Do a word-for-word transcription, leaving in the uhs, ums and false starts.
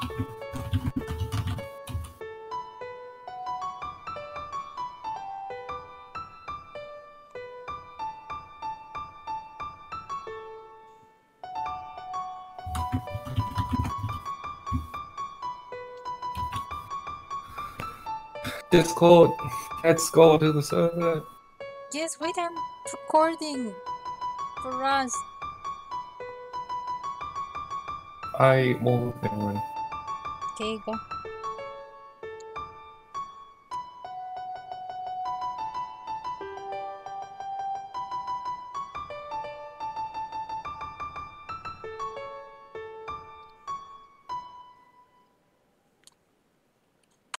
Discord, let's go to the server. Yes, wait, I'm recording for us. I will. Okay, go.